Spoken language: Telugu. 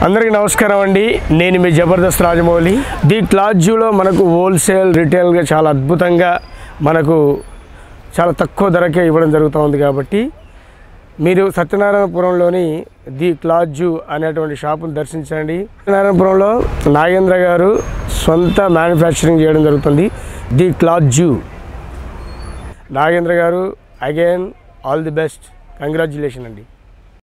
అందరికీ నమస్కారం అండి. నేను మీ జబర్దస్త్ రాజమౌళి. ది క్లాత్ జూలో మనకు హోల్సేల్ రిటైల్గా చాలా అద్భుతంగా మనకు చాలా తక్కువ ధరకే ఇవ్వడం జరుగుతుంది. కాబట్టి మీరు సత్యనారాయణపురంలోని ది క్లాత్ జూ అనేటువంటి షాపును దర్శించండి. సత్యనారాయణపురంలో నాగేంద్ర గారు సొంత మ్యానుఫ్యాక్చరింగ్ చేయడం జరుగుతుంది. The cloth zoo. Nagendra garu again all the best, congratulation అండి.